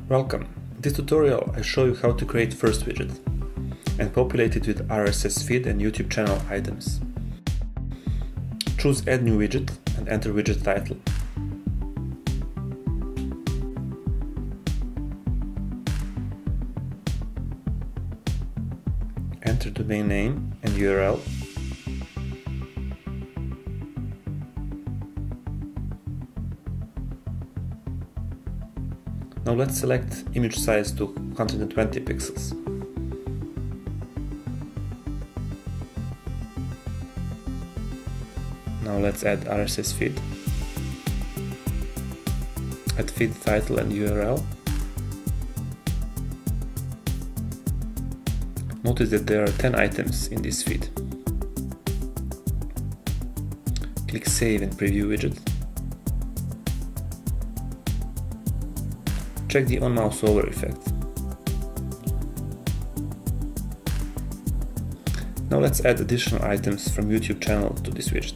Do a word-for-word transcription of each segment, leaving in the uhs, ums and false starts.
Welcome. In this tutorial I show you how to create first widget and populate it with R S S feed and YouTube channel items. Choose Add New Widget and enter widget title. Enter domain name and U R L. Now let's select image size to one hundred twenty pixels. Now let's add R S S feed. Add feed title and U R L. Notice that there are ten items in this feed. Click Save and Preview widget. Check the on mouse over effect. Now let's add additional items from YouTube channel to this widget.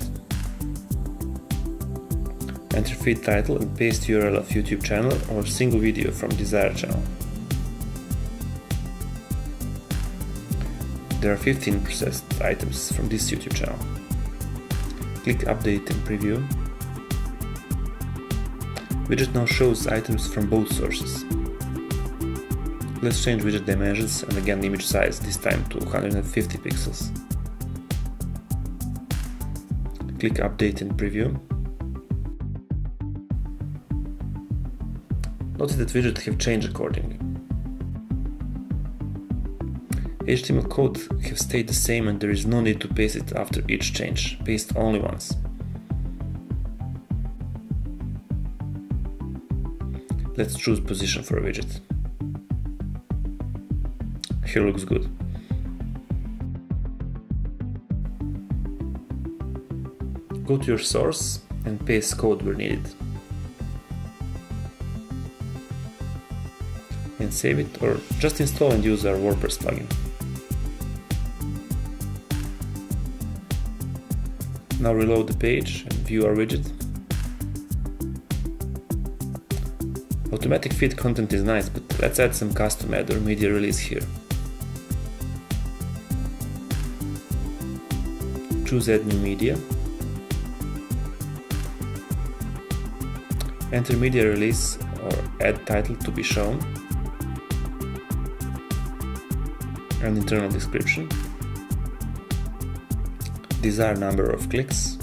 Enter feed title and paste U R L of YouTube channel or single video from desired channel. There are fifteen processed items from this YouTube channel. Click Update and Preview. Widget now shows items from both sources. Let's change widget dimensions and again image size, this time to one hundred fifty pixels. Click Update and Preview. Notice that widget have changed accordingly. H T M L code have stayed the same and there is no need to paste it after each change, paste only once. Let's choose position for a widget. Here looks good. Go to your source and paste code where needed. And save it, or just install and use our WordPress plugin. Now reload the page and view our widget. Automatic feed content is nice, but let's add some custom ad or media release here. Choose Add New Media. Enter media release or ad title to be shown. And internal description. Desired number of clicks.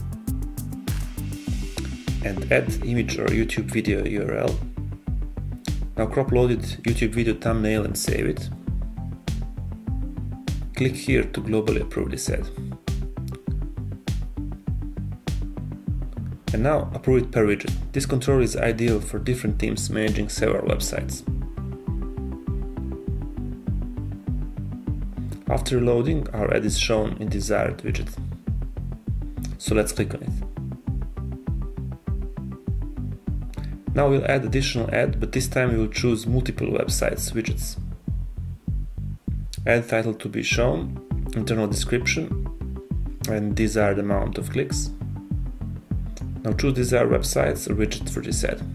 And add image or YouTube video U R L. Now crop loaded YouTube video thumbnail and save it. Click here to globally approve this ad. And now approve it per widget. This control is ideal for different teams managing several websites. After loading, our ad is shown in desired widget. So let's click on it. Now we'll add additional ad, but this time we will choose multiple websites widgets. Ad title to be shown, internal description, and desired amount of clicks. Now choose desired websites or widget for this ad.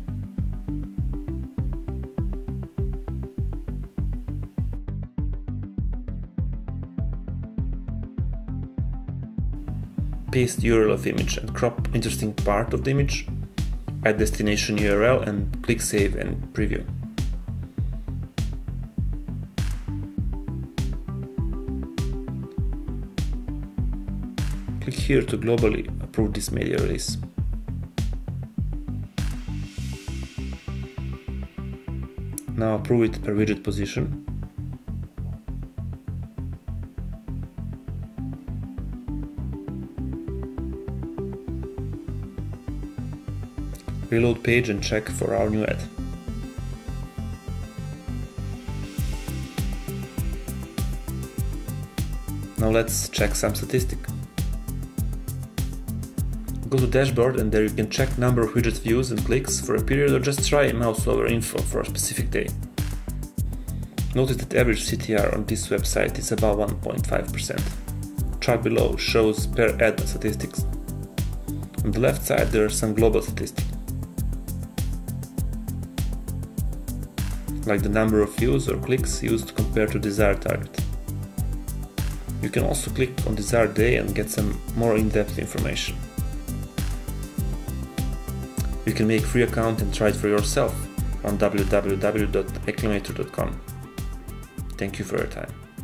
Paste U R L of image and crop interesting part of the image. Add destination U R L and click Save and Preview. Click here to globally approve this media release. Now approve it per widget position. Reload page and check for our new ad. Now let's check some statistics. Go to dashboard and there you can check number of widget views and clicks for a period or just try mouse over info for a specific day. Notice that average C T R on this website is about one point five percent. Chart below shows per ad statistics. On the left side there are some global statistics. like the number of views or clicks used compared to desired target. You can also click on desired day and get some more in-depth information. You can make a free account and try it for yourself on w w w dot aklamator dot com. Thank you for your time.